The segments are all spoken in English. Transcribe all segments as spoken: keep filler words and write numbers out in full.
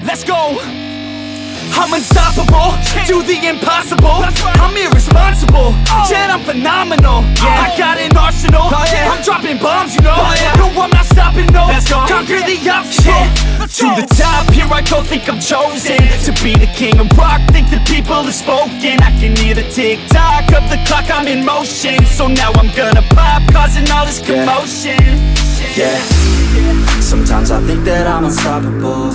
Let's go. I'm unstoppable, do the impossible. I'm irresponsible, yet I'm phenomenal. I got an arsenal, I'm dropping bombs, you know. No, I'm not stopping, no. Conquer the obstacle. To the top, here I go, think I'm chosen to be the king of rock, think the people have spoken. I can hear the tick-tock of the clock, I'm in motion. So now I'm gonna pop, causing all this commotion. Yeah, sometimes I think that I'm unstoppable.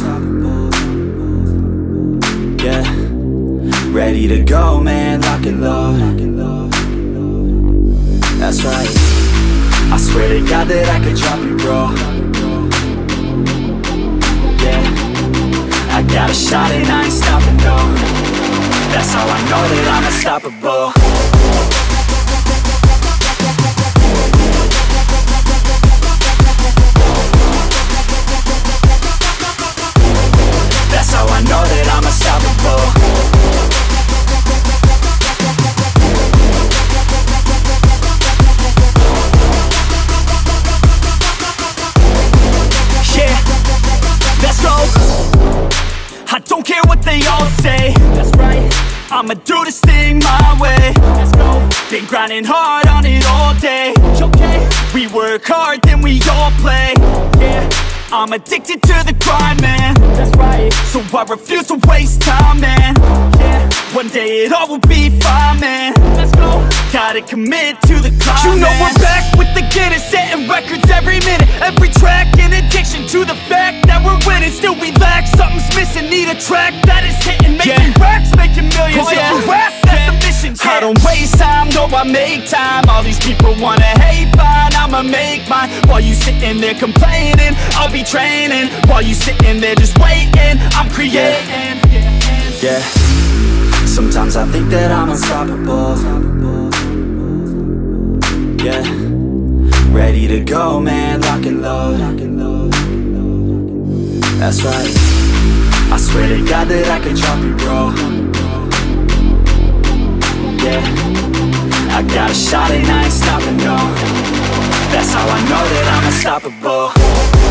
Yeah, ready to go, man, lock and load. That's right, I swear to God that I could drop you, bro. Yeah, I got a shot and I ain't stopping, no. That's how I know that I'm unstoppable. That's how I know that I'm unstoppable. Yeah, let's go. I don't care what they all say. That's right, I'ma do this thing my way. Let's go. Been grinding hard on it all day. Okay, we work hard, then we all play. Yeah, I'm addicted to the grind, man. That's right. So I refuse to waste time, man. Yeah, one day it all will be fine, man. Let's go. Gotta commit to the climb. You know man. We're back with the Guinness, setting records every minute, every track. In addiction to the fact that we're winning, still we lack something's missing. Need a track that is hitting, making yeah. racks, making millions. Oh, yeah. If you ask, that's the mission. Yeah. I don't waste time, no, I make time. All these people wanna hate, fine, I'ma make mine. While you sitting there complaining, I'll be training. While you sitting there just waiting, I'm creating. Yeah, yeah. Sometimes I think that I'm unstoppable. Yeah, ready to go, man, lock and load. That's right, I swear to God that I could drop you, bro. Yeah, I got a shot and I ain't stopping, no. That's how I know that I'm unstoppable.